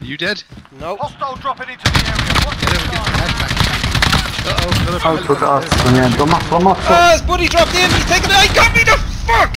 You dead? No. Hostile dropping into the area. Watch Get the him, get sky. head back. Uh-oh, another Chodź, chodź, a, nie, to masz, to masz. Ah, his buddy dropped in. He's taking it. He got me the fuck.